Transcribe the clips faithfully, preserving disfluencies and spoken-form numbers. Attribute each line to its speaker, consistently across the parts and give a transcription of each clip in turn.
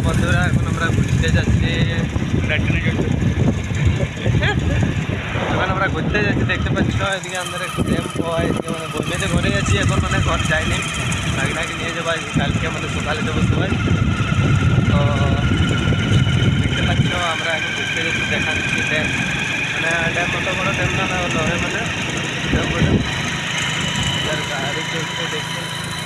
Speaker 1: বন্ধুরা এখন আমরা ঘুরতে যাচ্ছি এখন আমরা ঘুরতে যাচ্ছি দেখতে পাচ্ছ এদিকে আমাদের একটু ক্যাম্প হয় এদিকে মানে বইমেতে ঘরে যাচ্ছি এখন মানে ঘর যায়নি ভাগনাকে নিয়ে যাবো কালকে আমাদের সকালে যাবো সবাই তো দেখতে পাচ্ছ আমরা এখন ঘুরতে যাচ্ছি দেখা দিচ্ছি ড্যাম মানে ড্যাম মতো বড় ড্যাম না নয় মানে ড্যাম বলে গাড়ি চলছে দেখছেন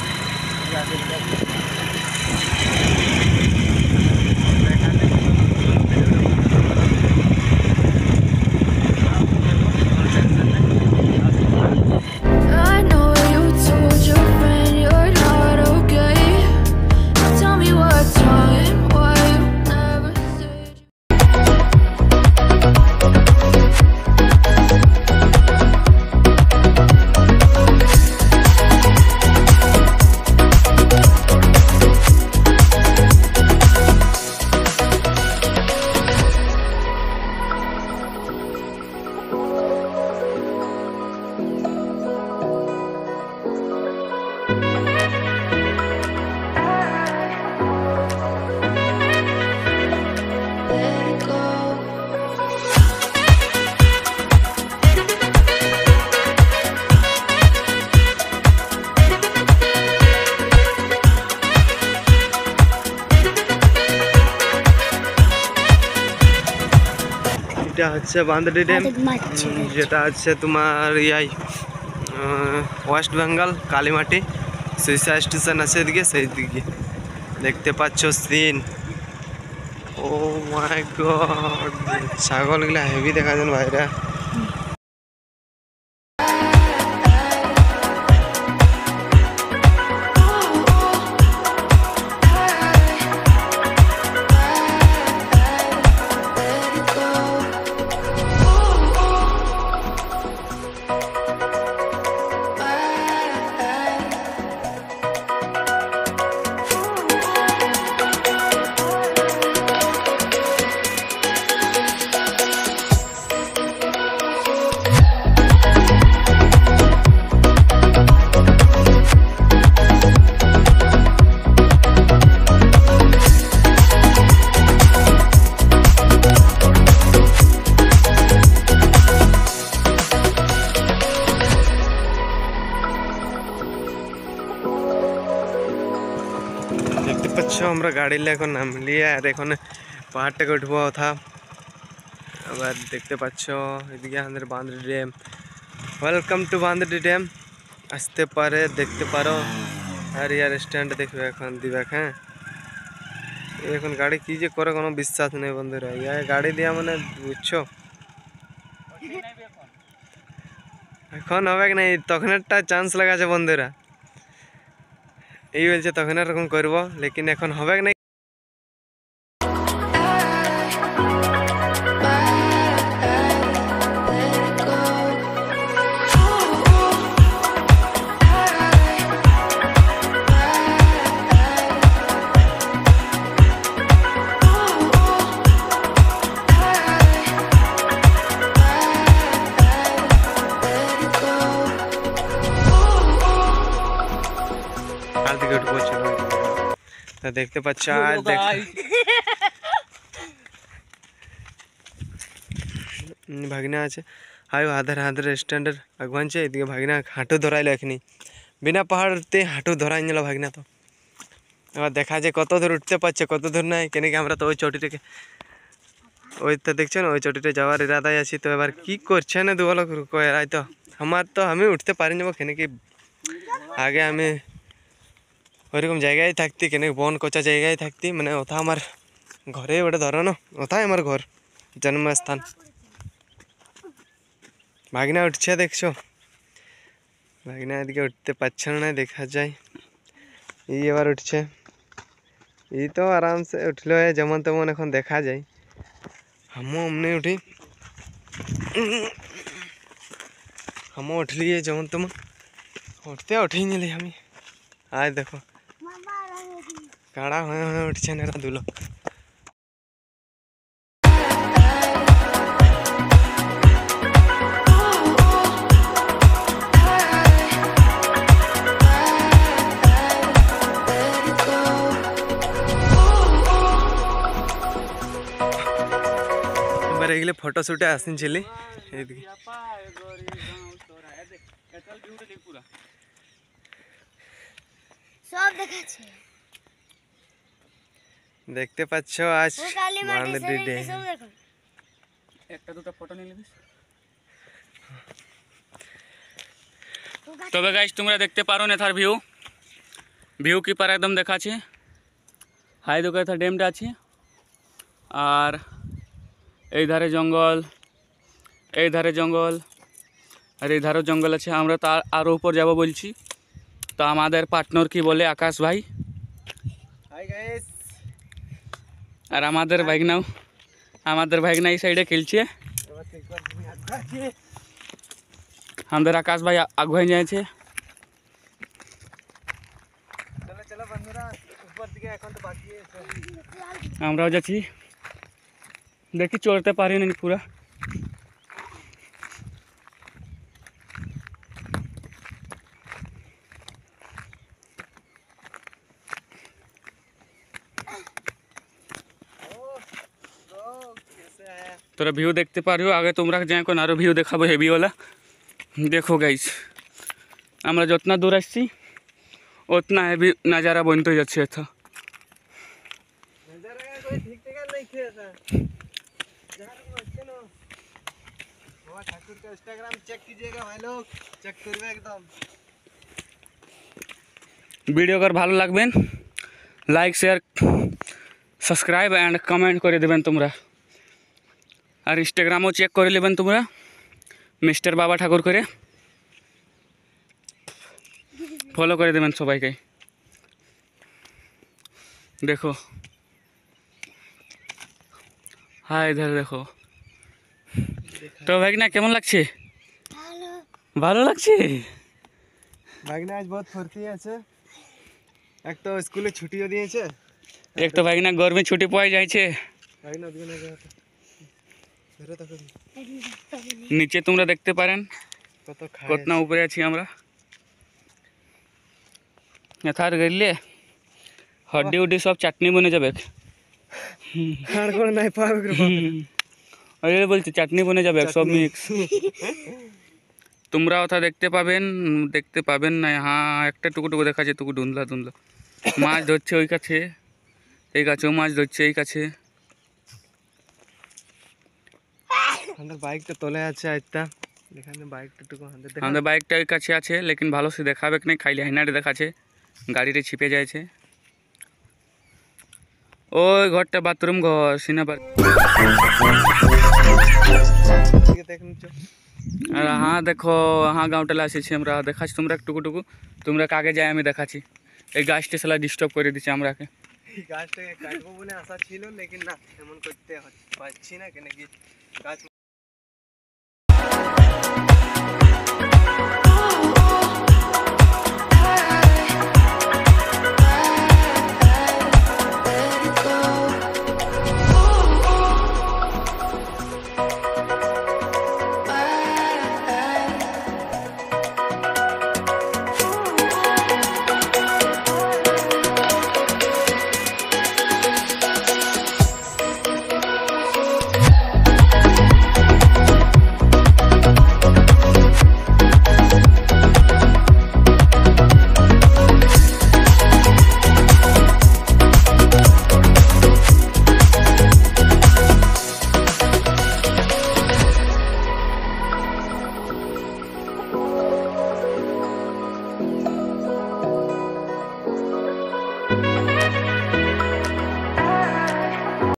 Speaker 1: এটা হচ্ছে বান্দরডি ড্যাম যেটা হচ্ছে তোমার ইয়াই West Bengal Kalimati Suisa station আছে এদিকে সেই দিকে দেখতে পাচ্ছ সিন ও মাই গড ছাগলগুলা হেভি দেখা যান ভাইরা দেখতে পাচ্ছ আমরা গাড়ি এখন নামলি আর এখানে পাহাড়টাকে উঠবো কথা আবার দেখতে পাচ্ছ এদিকে আমাদের Bandardih dam welcome to Bandardih dam আসতে পারে দেখতে পারো আর ইয়ার স্ট্যান্ড দেখবে এখন দিবে হ্যাঁ এখন গাড়ি কি যে করে কোনো বিশ্বাস নেই বন্ধুরা ইয়া গাড়ি দিয়া মানে বুঝছো এখন হবে কি নাই তখন একটা চান্স লাগাছে বন্ধুরা এই বলছে তখন এরকম করবো লেকিন এখন হবে কি নাই দেখতে পাচ্ছ আর ভাগনা আছে হাই আধার আধার স্ট্যান্ডের আগুয়ান ছে এদিকে ভাগনা হাঁটু ধরাইল এখনি বিনা পাহাড়তে হাঁটু ধরাই নিল ভাগনা তো এবার দেখা যায় কত দূর উঠতে পারছে কত দূর নাই কেন কি আমরা তো ওই চটিটাকে ওইটা দেখছেন ওই চটিতে যাওয়ার ইরাদায় আছি তো এবার কি করছে না দুবল কয় তো আমার তো আমি উঠতে পারি যাবো কেন কি আগে আমি ওইরকম জায়গায় থাকতি কেন বন কচা জায়গায় থাকতি মানে ওটা আমার ঘরে ওটা ধরো না ওটাই আমার ঘর জন্মস্থান ভাগনা উঠছে দেখছো ভাগনা এদিকে উঠতে পারছে না দেখা যায় এই এবার উঠছে এই তো আরামসে উঠলো যেমন তেমন এখন দেখা যায় हमो हमने उठी हम उठलिए जेमन तेमन उठते उठे नहीं हमें आज देखो काड़ा हुए हुए उठছে ना दुलो এবার এগুলো ফটোশুটে আসিনছিলি এইদিকে
Speaker 2: সব দেখাচ্ছে
Speaker 1: দেখতে পাচ্ছ আজ
Speaker 2: ও কালী মাটি
Speaker 1: মালদী ডে
Speaker 2: সব দেখো
Speaker 3: একটা দুটো ফটো নিয়ে নিবি। তবে গাইস তোমরা দেখতে পারো এথার ভিউ ভিউ কিপার একদম দেখাচ্ছে হাই দোকান এথার ড্যামটা আছে আর এই ধারে জঙ্গল এই ধারে জঙ্গল আর এই ধারেও জঙ্গল আছে। আমরা তো আরও উপর যাব বলছি। তো আমাদের পার্টনার কি বলে আকাশ ভাই
Speaker 1: হাই গাইস
Speaker 3: আর আমাদের ভাইগনাও আমাদের ভাইগনা এই সাইডে খেলছে। আমাদের আকাশ ভাই আগুয়ে যাচ্ছে।
Speaker 1: চলো চলো বন্ধুরা উপর দিকে এখন তো বাকি আছে
Speaker 3: আমরাও যাচ্ছি দেখি চড়তে পারি না পুরা তোরা ভিউ দেখতে পারিও আগে তোমরা যে এখন আরও ভিউ দেখাবো হেভিওয়ালা। দেখো গাইস আমরা যতনা দূর আসছি उतना हेवी नज़ारा बनते जाच्छे था।
Speaker 1: नजारा का कोई ठीक ठिकाना नहीं थे ऐसा जहाँ लोग बचते ना बाबा ठाकुर का इंस्टाग्राम चेक कीजिएगा भाई लोग चेक करिए एकदम।
Speaker 3: वीडियो अगर भालो लागबेन like share subscribe and comment करे देवें तुम्हारा और इंस्टाग्रामो चेक करे लेबेन तुम्हारा मिस्टर बाबा ठाकुर करे फॉलो करे देवें सबाई के। देखो हाँ इधर देखो तो भागना केमन लागছে
Speaker 2: ভালো
Speaker 3: ভালো লাগছে
Speaker 1: भागना आज बहुत फुर्ती আছে एक तो स्कूले छुट्टियों दिएছে
Speaker 3: एक तो भागना गर्मी छुट्टी पाई जाइছে
Speaker 1: भागना दिए ना गया ধরে তক
Speaker 3: नीचे তোমরা দেখতে পারেন
Speaker 1: কত খায়
Speaker 3: কতনা উপরে আছি আমরা এথার গেলে हड्डी उड्डी सब चाटनी बने जाबे
Speaker 1: খাড় করে নাই পাবে
Speaker 3: अरे बोलते चाटनी बने जाबे सब मिक्स তোমরা ওটা দেখতে পাবেন দেখতে পাবেন না হ্যাঁ একটা টুকু টুকু দেখা যায় টুকু ধুন্দলা ধুন্দলা মাছ ধরছে ওই কাছে এই গাছেও মাছ ধরছে এই কাছে
Speaker 1: আমাদের বাইকটা তোলে আছে আইতা এখানে বাইকটা টুকু আমাদের দেখা
Speaker 3: আমাদের বাইকটা ওই কাছে আছে लेकिन ভালো সে দেখাবে কি না খাইলে হাইনারে দেখাচ্ছে গাড়িতে ছিপে যাচ্ছে ওই ঘরটা বাথরুম ঘর সিনাবার
Speaker 1: দিকে দেখুন চো
Speaker 3: আর হ্যাঁ দেখো হ্যাঁ গাঁওটালে আসেছি আমরা দেখাচ্ছি তোমরা টুকু টুকু তোমরা কাকে যায় আমি দেখাচ্ছি এই গাছটা সালা ডিস্টার্ব করে দিচ্ছে আমরাকে
Speaker 1: এই গাছটাকে কাটবো বলে আশা ছিল लेकिन না এমন করতে পারছি না কেন কি গাছ